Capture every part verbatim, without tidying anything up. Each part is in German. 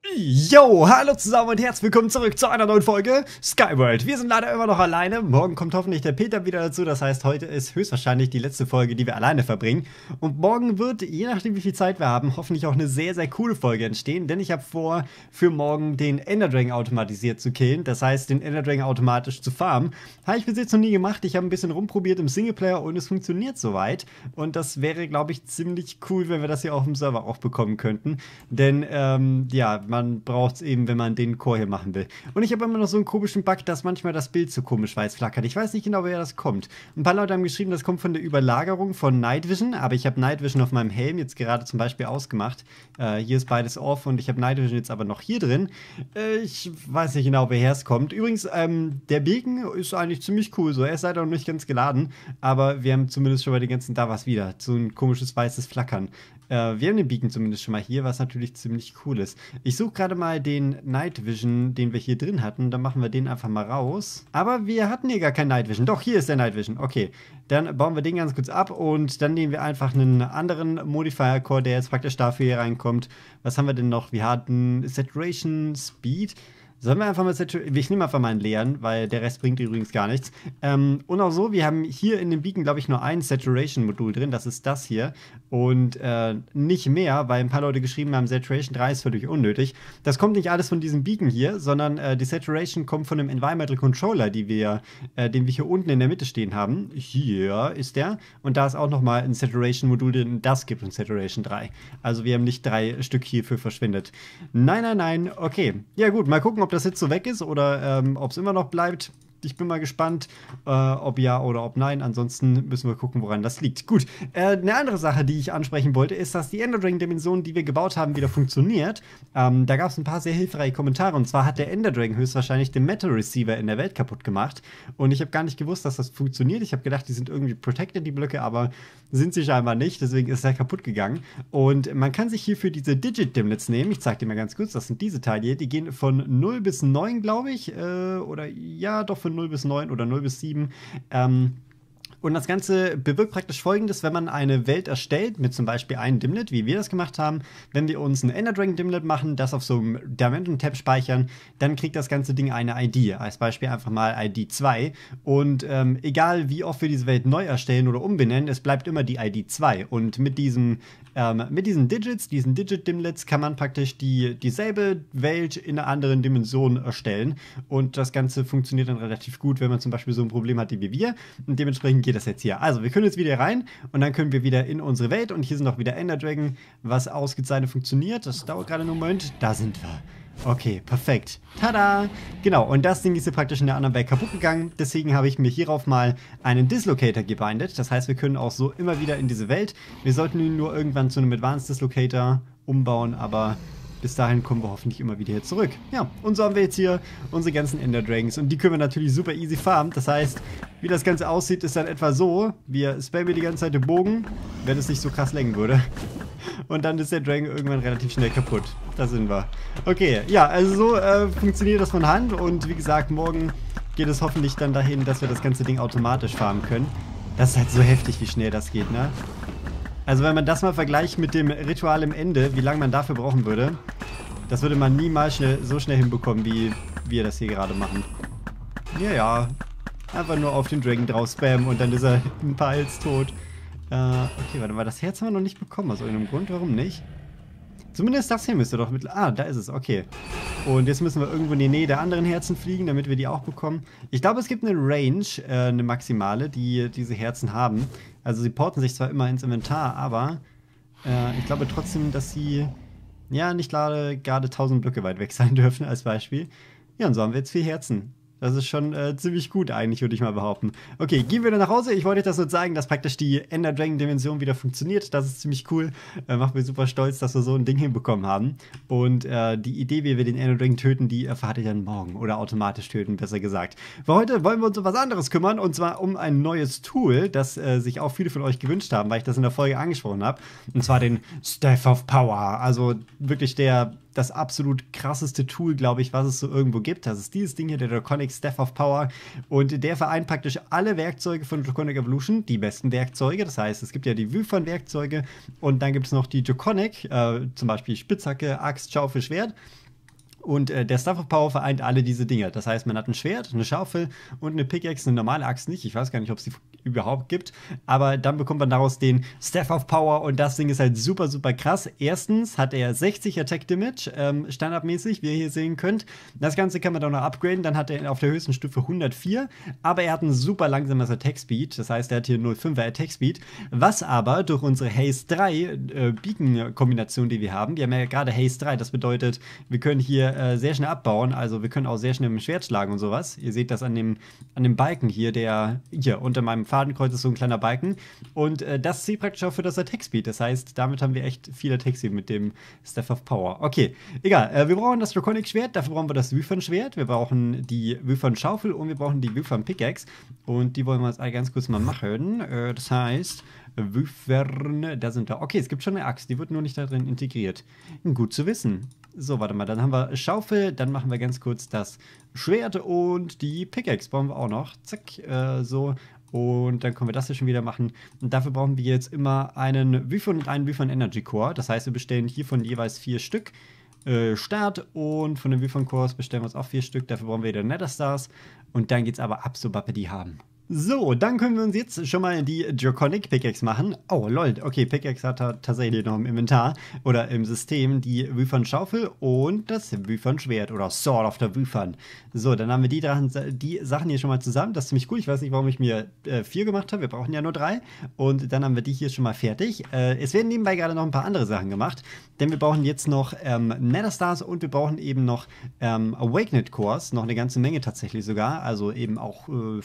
Yo, hallo zusammen und herzlich willkommen zurück zu einer neuen Folge Skyward. Wir sind leider immer noch alleine. Morgen kommt hoffentlich der Peter wieder dazu. Das heißt, heute ist höchstwahrscheinlich die letzte Folge, die wir alleine verbringen. Und morgen wird, je nachdem wie viel Zeit wir haben, hoffentlich auch eine sehr, sehr coole Folge entstehen. Denn ich habe vor, für morgen den Ender Dragon automatisiert zu killen. Das heißt, den Ender Dragon automatisch zu farmen. Habe ich bis jetzt noch nie gemacht. Ich habe ein bisschen rumprobiert im Singleplayer und es funktioniert soweit. Und das wäre, glaube ich, ziemlich cool, wenn wir das hier auf dem Server auch bekommen könnten. Denn, ähm, ja, man Man braucht es eben, wenn man den Core hier machen will. Und ich habe immer noch so einen komischen Bug, dass manchmal das Bild so komisch weiß flackert. Ich weiß nicht genau, woher das kommt. Ein paar Leute haben geschrieben, das kommt von der Überlagerung von Night Vision. Aber ich habe Night Vision auf meinem Helm jetzt gerade zum Beispiel ausgemacht. Äh, hier ist beides off und ich habe Night Vision jetzt aber noch hier drin. Äh, ich weiß nicht genau, woher es kommt. Übrigens, ähm, der Beacon ist eigentlich ziemlich cool. So, er ist leider noch nicht ganz geladen. Aber wir haben zumindest schon bei den ganzen da was wieder. So ein komisches weißes Flackern. Äh, wir haben den Beacon zumindest schon mal hier, was natürlich ziemlich cool ist. Ich suche gerade mal den Night Vision, den wir hier drin hatten. Dann machen wir den einfach mal raus. Aber wir hatten hier gar kein Night Vision. Doch, hier ist der Night Vision. Okay, dann bauen wir den ganz kurz ab und dann nehmen wir einfach einen anderen Modifier Core, der jetzt praktisch dafür hier reinkommt. Was haben wir denn noch? Wir hatten Saturation Speed. Sollen wir einfach mal Saturation... Ich nehme einfach mal einen leeren, weil der Rest bringt übrigens gar nichts. Ähm, und auch so, wir haben hier in dem Beacon, glaube ich, nur ein Saturation-Modul drin. Das ist das hier. Und äh, nicht mehr, weil ein paar Leute geschrieben haben, Saturation drei ist völlig unnötig. Das kommt nicht alles von diesem Beacon hier, sondern äh, die Saturation kommt von dem Environmental Controller, die wir, äh, den wir hier unten in der Mitte stehen haben. Hier ist der. Und da ist auch nochmal ein Saturation-Modul drin. Das gibt uns Saturation drei. Also wir haben nicht drei Stück hierfür verschwendet. Nein, nein, nein. Okay. Ja gut, mal gucken, ob das jetzt so weg ist oder ähm, ob es immer noch bleibt. Ich bin mal gespannt, äh, ob ja oder ob nein. Ansonsten müssen wir gucken, woran das liegt. Gut, äh, eine andere Sache, die ich ansprechen wollte, ist, dass die Ender Dragon-Dimension, die wir gebaut haben, wieder funktioniert. Ähm, da gab es ein paar sehr hilfreiche Kommentare. Und zwar hat der Ender Dragon höchstwahrscheinlich den Metal Receiver in der Welt kaputt gemacht. Und ich habe gar nicht gewusst, dass das funktioniert. Ich habe gedacht, die sind irgendwie protected, die Blöcke, aber sind sie scheinbar nicht. Deswegen ist er kaputt gegangen. Und man kann sich hierfür diese Digit-Dimlets nehmen. Ich zeige dir mal ganz kurz, das sind diese Teile hier. Die gehen von null bis neun, glaube ich. Äh, oder ja, doch von null bis neun oder null bis sieben. Ähm, und das Ganze bewirkt praktisch Folgendes, wenn man eine Welt erstellt, mit zum Beispiel einem Dimlet, wie wir das gemacht haben. Wenn wir uns ein Ender Dragon Dimlet machen, das auf so einem Dimension-Tab speichern, dann kriegt das ganze Ding eine I D. Als Beispiel einfach mal I D zwei. Und ähm, egal wie oft wir diese Welt neu erstellen oder umbenennen, es bleibt immer die I D zwei. Und mit diesen, ähm, mit diesen Digits, diesen Digit-Dimlets, kann man praktisch die, dieselbe Welt in einer anderen Dimension erstellen. Und das Ganze funktioniert dann relativ gut, wenn man zum Beispiel so ein Problem hat wie wir. Und dementsprechend geht das jetzt hier. Also, wir können jetzt wieder rein und dann können wir wieder in unsere Welt und hier sind auch wieder Ender Dragon, was ausgezeichnet funktioniert. Das dauert gerade einen Moment. Da sind wir. Okay, perfekt. Tada! Genau, und das Ding ist hier praktisch in der anderen Welt kaputt gegangen. Deswegen habe ich mir hierauf mal einen Dislocator gebindet. Das heißt, wir können auch so immer wieder in diese Welt. Wir sollten ihn nur irgendwann zu einem Advanced Dislocator umbauen, aber bis dahin kommen wir hoffentlich immer wieder hier zurück. Ja, und so haben wir jetzt hier unsere ganzen Ender Dragons. Und die können wir natürlich super easy farmen. Das heißt, wie das Ganze aussieht, ist dann etwa so. Wir spammen die ganze Zeit den Bogen, wenn es nicht so krass lenken würde. Und dann ist der Dragon irgendwann relativ schnell kaputt. Da sind wir. Okay, ja, also so äh, funktioniert das von Hand. Und wie gesagt, morgen geht es hoffentlich dann dahin, dass wir das ganze Ding automatisch farmen können. Das ist halt so heftig, wie schnell das geht, ne? Also wenn man das mal vergleicht mit dem Ritual im Ende, wie lange man dafür brauchen würde, das würde man niemals schnell, so schnell hinbekommen, wie wir das hier gerade machen. Ja, ja. Einfach nur auf den Dragon drauf spammen und dann ist er ein paar Hits tot. Äh, okay, warte mal, das Herz haben wir noch nicht bekommen, aus irgendeinem Grund, warum nicht? Zumindest das hier müsste doch mit... Ah, da ist es, okay. Und jetzt müssen wir irgendwo in die Nähe der anderen Herzen fliegen, damit wir die auch bekommen. Ich glaube, es gibt eine Range, äh, eine maximale, die diese Herzen haben. Also sie porten sich zwar immer ins Inventar, aber äh, ich glaube trotzdem, dass sie ja nicht gerade gerade tausend Blöcke weit weg sein dürfen, als Beispiel. Ja, und so haben wir jetzt vier Herzen. Das ist schon äh, ziemlich gut eigentlich, würde ich mal behaupten. Okay, gehen wir wieder nach Hause. Ich wollte euch das nur zeigen, dass praktisch die Ender Dragon Dimension wieder funktioniert. Das ist ziemlich cool. Äh, macht mich super stolz, dass wir so ein Ding hinbekommen haben. Und äh, die Idee, wie wir den Ender Dragon töten, die erfahrt ihr dann morgen. Oder automatisch töten, besser gesagt. Für heute wollen wir uns um was anderes kümmern. Und zwar um ein neues Tool, das äh, sich auch viele von euch gewünscht haben, weil ich das in der Folge angesprochen habe. Und zwar den Staff of Power. Also wirklich der... das absolut krasseste Tool, glaube ich, was es so irgendwo gibt. Das ist dieses Ding hier, der Draconic Staff of Power. Und der vereint praktisch alle Werkzeuge von Draconic Evolution, die besten Werkzeuge. Das heißt, es gibt ja die Wyvern-Werkzeuge und dann gibt es noch die Draconic, äh, zum Beispiel Spitzhacke, Axt, Schaufel, Schwert. Und äh, der Stuff of Power vereint alle diese Dinge. Das heißt, man hat ein Schwert, eine Schaufel und eine Pickaxe, eine normale Axt nicht. Ich weiß gar nicht, ob es die überhaupt gibt. Aber dann bekommt man daraus den Staff of Power und das Ding ist halt super, super krass. Erstens hat er sechzig Attack Damage, ähm, standardmäßig, wie ihr hier sehen könnt. Das Ganze kann man dann noch upgraden. Dann hat er auf der höchsten Stufe hundertvier. Aber er hat ein super langsames Attack Speed. Das heißt, er hat hier null Komma fünfer Attack Speed. Was aber durch unsere Haste drei äh, Beacon-Kombination, die wir haben, wir haben ja gerade Haste drei, das bedeutet, wir können hier äh, sehr schnell abbauen, also wir können auch sehr schnell mit dem Schwert schlagen und sowas. Ihr seht das an dem, an dem Balken hier, der hier unter meinem Fadenkreuz ist so ein kleiner Balken. Und äh, das zählt praktisch auch für das Attack Speed. Das heißt, damit haben wir echt viel Attack Speed mit dem Staff of Power. Okay, egal. Äh, wir brauchen das Draconic Schwert, dafür brauchen wir das Wyvern Schwert, wir brauchen die Wyvern Schaufel und wir brauchen die Wyvern Pickaxe. Und die wollen wir jetzt ganz kurz mal machen. Äh, das heißt, Wyvern, da sind wir. Okay, es gibt schon eine Axt, die wird nur nicht da drin integriert. Gut zu wissen. So, warte mal, dann haben wir Schaufel, dann machen wir ganz kurz das Schwert und die Pickaxe brauchen wir auch noch. Zack, äh, so. Und dann können wir das hier schon wieder machen. Und dafür brauchen wir jetzt immer einen Wyvern und einen Wyvern Energy Core. Das heißt, wir bestellen hiervon jeweils vier Stück. Äh, Start und von den Wyvern Cores bestellen wir uns auch vier Stück. Dafür brauchen wir wieder Nether Stars. Und dann geht's aber ab, sobald wir die haben. So, dann können wir uns jetzt schon mal die Draconic Pickaxe machen. Oh, lol. Okay, Pickaxe hat tatsächlich noch im Inventar oder im System die Wyvern Schaufel und das Wyvern Schwert oder Sword of the Wyvern. So, dann haben wir die, die Sachen hier schon mal zusammen. Das ist ziemlich cool. Ich weiß nicht, warum ich mir äh, vier gemacht habe. Wir brauchen ja nur drei. Und dann haben wir die hier schon mal fertig. Äh, es werden nebenbei gerade noch ein paar andere Sachen gemacht. Denn wir brauchen jetzt noch ähm, Nether Stars und wir brauchen eben noch ähm, Awakened Cores. Noch eine ganze Menge tatsächlich sogar. Also eben auch äh,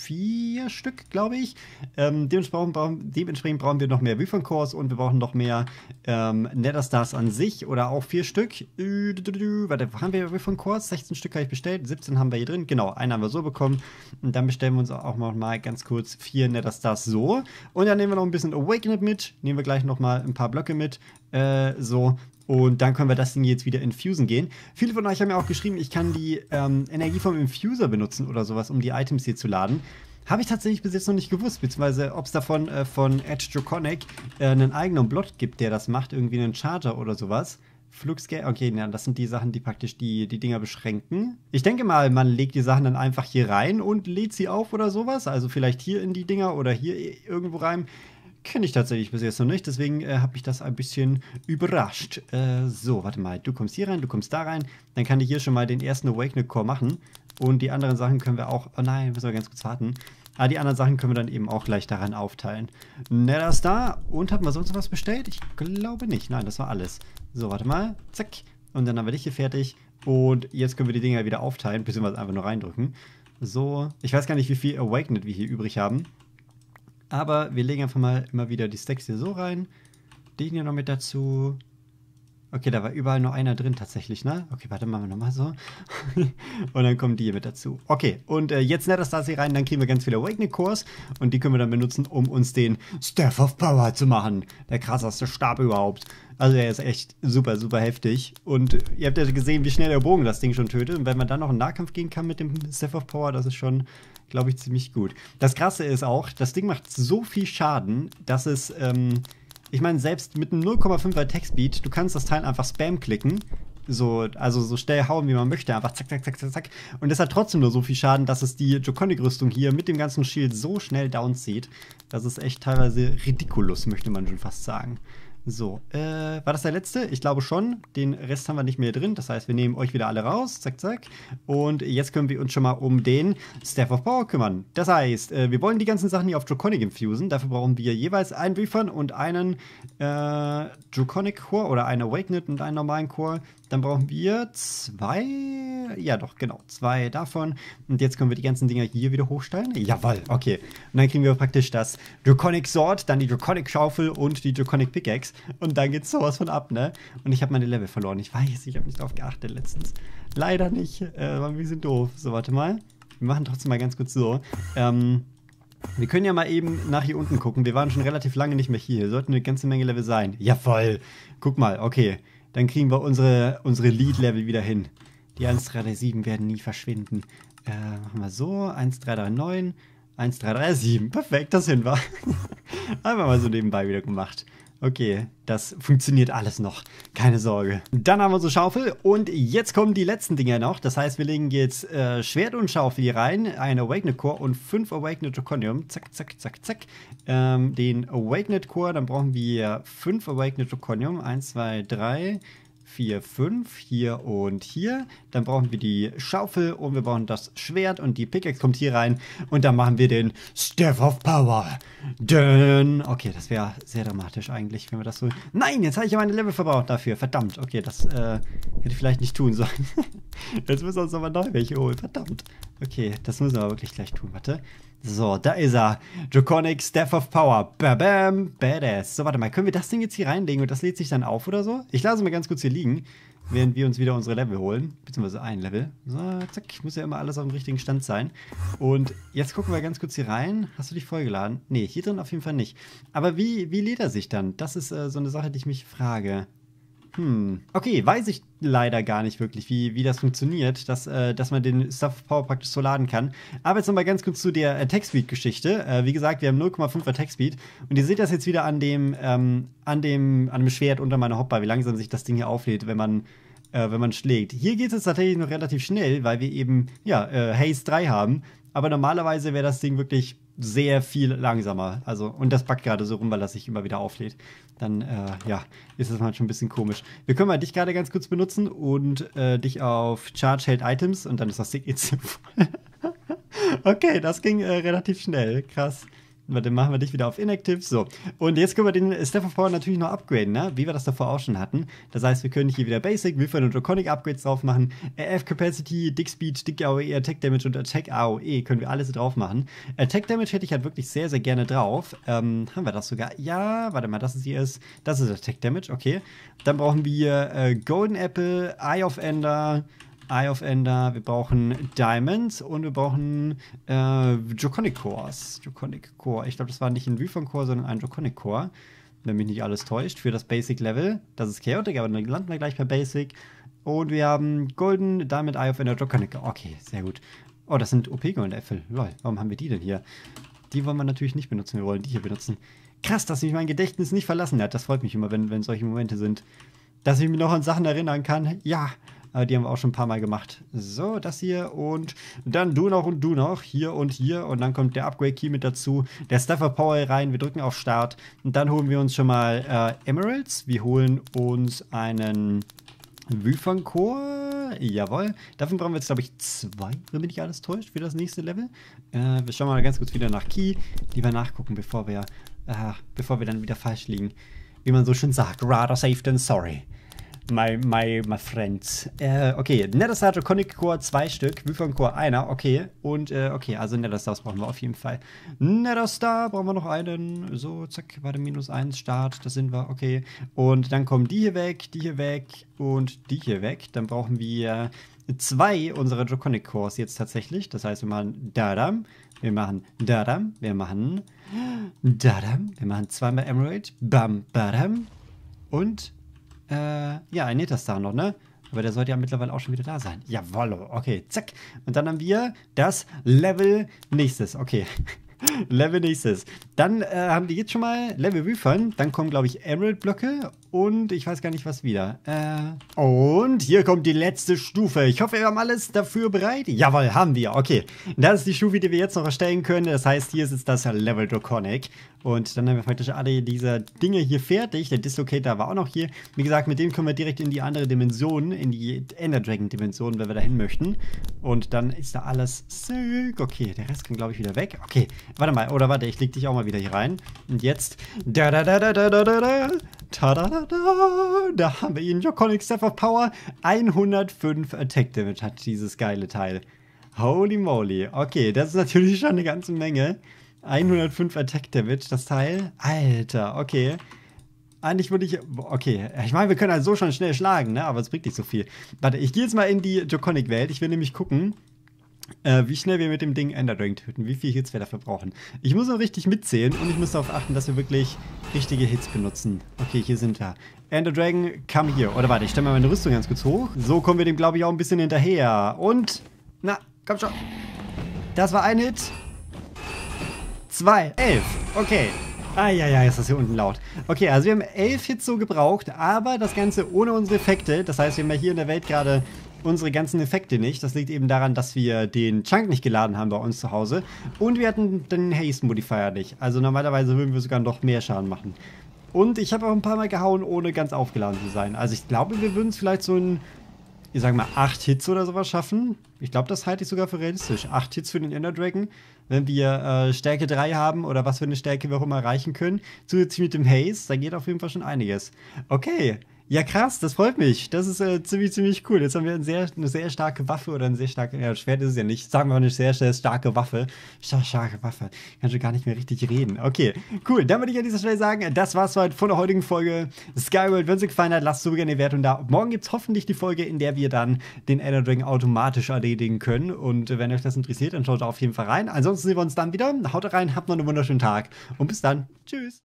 vier Stück, glaube ich. Ähm, dementsprechend, brauchen, dementsprechend brauchen wir noch mehr Wyvern Cores und wir brauchen noch mehr ähm, Nether Stars an sich oder auch vier Stück. Äh, warte, haben wir Wyvern Cores? sechzehn Stück habe ich bestellt, siebzehn haben wir hier drin. Genau, einen haben wir so bekommen. Und dann bestellen wir uns auch noch mal ganz kurz vier Nether Stars so. Und dann nehmen wir noch ein bisschen Awakened mit. Nehmen wir gleich noch mal ein paar Blöcke mit. Äh, so. Und dann können wir das Ding jetzt wieder infusen gehen. Viele von euch haben ja auch geschrieben, ich kann die ähm, Energie vom Infuser benutzen oder sowas, um die Items hier zu laden. Habe ich tatsächlich bis jetzt noch nicht gewusst, beziehungsweise ob es davon äh, von Edge Draconic äh, einen eigenen Blot gibt, der das macht, irgendwie einen Charger oder sowas. Flugscale, okay, ja, das sind die Sachen, die praktisch die, die Dinger beschränken. Ich denke mal, man legt die Sachen dann einfach hier rein und lädt sie auf oder sowas. Also vielleicht hier in die Dinger oder hier irgendwo rein. Kenne ich tatsächlich bis jetzt noch nicht, deswegen äh, habe ich das ein bisschen überrascht. Äh, so, warte mal, du kommst hier rein, du kommst da rein, dann kann ich hier schon mal den ersten Awakened Core machen und die anderen Sachen können wir auch, oh nein, müssen wir ganz kurz warten. Ah, die anderen Sachen können wir dann eben auch gleich daran aufteilen. Nether Star und haben wir sonst was bestellt? Ich glaube nicht, nein, das war alles. So, warte mal, zack, und dann haben wir dich hier fertig und jetzt können wir die Dinger wieder aufteilen, beziehungsweise einfach nur reindrücken. So, ich weiß gar nicht, wie viel Awakened wir hier übrig haben. Aber wir legen einfach mal immer wieder die Stacks hier so rein. Den hier noch mit dazu. Okay, da war überall noch einer drin tatsächlich, ne? Okay, warte, machen wir nochmal so. Und dann kommen die hier mit dazu. Okay, und äh, jetzt Nether Stars hier rein, dann kriegen wir ganz viele Awakening Cores. Und die können wir dann benutzen, um uns den Staff of Power zu machen. Der krasseste Stab überhaupt. Also der ist echt super, super heftig. Und ihr habt ja gesehen, wie schnell der Bogen das Ding schon tötet. Und wenn man dann noch in Nahkampf gehen kann mit dem Staff of Power, das ist schon, glaube ich, ziemlich gut. Das Krasse ist auch, das Ding macht so viel Schaden, dass es, ähm, ich meine, selbst mit einem null Komma fünfer Attack Speed, du kannst das Teil einfach Spam klicken. So, also so schnell hauen, wie man möchte. Einfach zack, zack, zack, zack, zack. Und es hat trotzdem nur so viel Schaden, dass es die Draconic-Rüstung hier mit dem ganzen Shield so schnell downzieht. Das ist echt teilweise ridiculous, möchte man schon fast sagen. So, äh, war das der letzte? Ich glaube schon. Den Rest haben wir nicht mehr drin. Das heißt, wir nehmen euch wieder alle raus. Zack, zack. Und jetzt können wir uns schon mal um den Staff of Power kümmern. Das heißt, äh, wir wollen die ganzen Sachen hier auf Draconic infusen. Dafür brauchen wir jeweils einen Wyvern und einen äh, Draconic Core oder einen Awakened und einen normalen Core. Dann brauchen wir zwei, ja doch, genau, zwei davon. Und jetzt können wir die ganzen Dinger hier wieder hochstellen. Jawohl, okay. Und dann kriegen wir praktisch das Draconic Sword, dann die Draconic Schaufel und die Draconic Pickaxe. Und dann geht's sowas von ab, ne? Und ich habe meine Level verloren. Ich weiß, ich habe nicht drauf geachtet letztens. Leider nicht, äh, war ein bisschen doof. So, warte mal. Wir machen trotzdem mal ganz kurz so. Ähm... Wir können ja mal eben nach hier unten gucken. Wir waren schon relativ lange nicht mehr hier. Hier sollten eine ganze Menge Level sein. Jawohl. Guck mal, okay. Dann kriegen wir unsere, unsere Lead-Level wieder hin. Die eins drei drei sieben werden nie verschwinden. Äh, machen wir so. eins drei drei neun, eins drei drei sieben. Perfekt, das hin war. Einfach mal so nebenbei wieder gemacht. Okay, das funktioniert alles noch. Keine Sorge. Dann haben wir unsere Schaufel und jetzt kommen die letzten Dinger noch. Das heißt, wir legen jetzt äh, Schwert und Schaufel hier rein, ein Awakened Core und fünf Awakened Draconium. Zack, zack, zack, zack. Ähm, den Awakened Core, dann brauchen wir fünf Awakened Draconium. eins, zwei, drei, vier, fünf, hier und hier. Dann brauchen wir die Schaufel und wir brauchen das Schwert und die Pickaxe kommt hier rein. Und dann machen wir den Staff of Power. Dön. Okay, das wäre sehr dramatisch eigentlich, wenn wir das so... Nein, jetzt habe ich ja meine Level verbraucht dafür. Verdammt. Okay, das äh, hätte ich vielleicht nicht tun sollen. Jetzt müssen wir uns aber neu welche holen. Verdammt. Okay, das müssen wir aber wirklich gleich tun. Warte. So, da ist er. Draconic Staff of Power. Bam, badass. So, warte mal. Können wir das Ding jetzt hier reinlegen und das lädt sich dann auf oder so? Ich lasse mal ganz kurz hier liegen, während wir uns wieder unsere Level holen. Beziehungsweise ein Level. So, zack. Muss ja immer alles auf dem richtigen Stand sein. Und jetzt gucken wir ganz kurz hier rein. Hast du dich vollgeladen? Nee, hier drin auf jeden Fall nicht. Aber wie, wie lädt er sich dann? Das ist äh, so eine Sache, die ich mich frage. Hm. Okay, weiß ich leider gar nicht wirklich, wie, wie das funktioniert, dass, äh, dass man den Stuff of Power praktisch so laden kann. Aber jetzt nochmal ganz kurz zu der Attack Speed Geschichte. Äh, wie gesagt, wir haben null Komma fünf Attack Speed. Und ihr seht das jetzt wieder an dem, ähm, an dem, an dem Schwert unter meiner Hotbar, wie langsam sich das Ding hier auflädt, wenn man, äh, wenn man schlägt. Hier geht es tatsächlich noch relativ schnell, weil wir eben, ja, äh, Haze drei haben. Aber normalerweise wäre das Ding wirklich sehr viel langsamer. Also, und das backt gerade so rum, weil das sich immer wieder auflädt. Dann, äh, ja, ist das manchmal schon ein bisschen komisch. Wir können mal dich gerade ganz kurz benutzen und äh, dich auf Charge Held Items und dann ist das Ding jetzt voll. Okay, das ging äh, relativ schnell. Krass. Warte, machen wir dich wieder auf Inactive. So. Und jetzt können wir den Staff of Power natürlich noch upgraden, ne? Wie wir das davor auch schon hatten. Das heißt, wir können hier wieder Basic, Wildfire und Draconic Upgrades drauf machen. R F Capacity, Dick Speed, Dick A O E, Attack Damage und Attack A O E können wir alles drauf machen. Attack Damage hätte ich halt wirklich sehr, sehr gerne drauf. Ähm, haben wir das sogar? Ja, warte mal, das ist hier ist. Das ist Attack Damage, okay. Dann brauchen wir äh, Golden Apple, Eye of Ender. Eye of Ender, wir brauchen Diamonds und wir brauchen äh, Draconic Cores. Draconic Core. Ich glaube, das war nicht ein Wildfire Core, sondern ein Draconic Core. Wenn mich nicht alles täuscht, für das Basic Level. Das ist Chaotic, aber dann landen wir gleich bei Basic. Und wir haben Golden, Diamond, Eye of Ender, Draconic Core. Okay, sehr gut. Oh, das sind O P-Golden-Äpfel. Lol, warum haben wir die denn hier? Die wollen wir natürlich nicht benutzen, wir wollen die hier benutzen. Krass, dass mich mein Gedächtnis nicht verlassen hat. Das freut mich immer, wenn, wenn solche Momente sind. Dass ich mich noch an Sachen erinnern kann. Ja, aber die haben wir auch schon ein paar Mal gemacht. So, das hier und dann du noch und du noch. Hier und hier. Und dann kommt der Upgrade-Key mit dazu. Der Staff of Power rein. Wir drücken auf Start. Und dann holen wir uns schon mal äh, Emeralds. Wir holen uns einen Wildfire Core. Jawohl. Davon brauchen wir jetzt, glaube ich, zwei, wenn mich nicht alles täuscht, für das nächste Level. Äh, wir schauen mal ganz kurz wieder nach Key. Lieber nachgucken, bevor wir, äh, bevor wir dann wieder falsch liegen. Wie man so schön sagt. Rather safe than sorry. My, my, my friends. Äh, okay, Netherstar Draconic Core zwei Stück, Wildfire Core einer, okay. Und, äh, okay, also Netherstars brauchen wir auf jeden Fall. Netherstar brauchen wir noch einen. So, zack, warte, minus eins, Start, das sind wir, okay. Und dann kommen die hier weg, die hier weg und die hier weg. Dann brauchen wir zwei unserer Draconic Cores jetzt tatsächlich. Das heißt, wir machen Dadam, wir machen Dadam, wir machen Dadam, wir machen zweimal Emerald, Bam, Badam und Äh, ja, ein Netherstar noch, ne? Aber der sollte ja mittlerweile auch schon wieder da sein. Jawoll, okay, zack. Und dann haben wir das Level nächstes, okay. Level nächstes. Dann äh, haben die jetzt schon mal Level Wildfire. Dann kommen, glaube ich, Emerald-Blöcke und ich weiß gar nicht, was wieder. Äh, und hier kommt die letzte Stufe. Ich hoffe, wir haben alles dafür bereit. Jawohl, haben wir. Okay. Das ist die Stufe, die wir jetzt noch erstellen können. Das heißt, hier ist jetzt das Level Draconic. Und dann haben wir praktisch alle diese Dinge hier fertig. Der Dislocator war auch noch hier. Wie gesagt, mit dem können wir direkt in die andere Dimension, in die Ender Dragon Dimension, wenn wir da hin möchten. Und dann ist da alles sick. Okay, der Rest kann, glaube ich, wieder weg. Okay, warte mal. Oder warte, ich leg dich auch mal wieder hier rein. Und jetzt. Da da da da da da da da. Ta da da da. Da haben wir ihn. Draconic Staff of Power. hundertfünf Attack Damage hat dieses geile Teil. Holy moly. Okay, das ist natürlich schon eine ganze Menge. hundertfünf Attack Damage, das Teil. Alter, okay. Eigentlich würde ich... Okay, ich meine, wir können halt so schon schnell schlagen, ne? Aber es bringt nicht so viel. Warte, ich gehe jetzt mal in die Draconic-Welt. Ich will nämlich gucken, äh, wie schnell wir mit dem Ding Ender Dragon töten. Wie viele Hits wir dafür brauchen. Ich muss noch richtig mitzählen und ich muss darauf achten, dass wir wirklich richtige Hits benutzen. Okay, hier sind wir. Ender Dragon, come here. Oder warte, ich stelle mal meine Rüstung ganz kurz hoch. So kommen wir dem, glaube ich, auch ein bisschen hinterher. Und... Na, komm schon. Das war ein Hit. Zwei, elf. Okay. Ah, ja, ja, ist das hier unten laut. Okay, also wir haben elf Hits so gebraucht, aber das Ganze ohne unsere Effekte. Das heißt, wir haben ja hier in der Welt gerade unsere ganzen Effekte nicht. Das liegt eben daran, dass wir den Chunk nicht geladen haben bei uns zu Hause. Und wir hatten den Haste Modifier nicht. Also normalerweise würden wir sogar noch mehr Schaden machen. Und ich habe auch ein paar Mal gehauen, ohne ganz aufgeladen zu sein. Also ich glaube, wir würden es vielleicht so ein, ich sag mal, acht Hits oder sowas schaffen. Ich glaube, das halte ich sogar für realistisch. acht Hits für den Ender Dragon. Wenn wir äh, Stärke drei haben oder was für eine Stärke wir auch immer erreichen können. Zusätzlich mit dem Haze, da geht auf jeden Fall schon einiges. Okay. Ja, krass, das freut mich. Das ist äh, ziemlich, ziemlich cool. Jetzt haben wir eine sehr, eine sehr starke Waffe oder ein sehr starke, ja, Schwert ist es ja nicht. Sagen wir mal eine sehr, sehr starke Waffe. Starke, starke Waffe. Kann schon gar nicht mehr richtig reden. Okay, cool. Dann würde ich an dieser Stelle sagen, das war's heute von der heutigen Folge Skyward. Wenn es euch gefallen hat, lasst so gerne eine Wertung da. Morgen gibt's hoffentlich die Folge, in der wir dann den Ender Dragon automatisch erledigen können. Und äh, wenn euch das interessiert, dann schaut auf jeden Fall rein. Ansonsten sehen wir uns dann wieder. Haut rein, habt noch einen wunderschönen Tag und bis dann. Tschüss.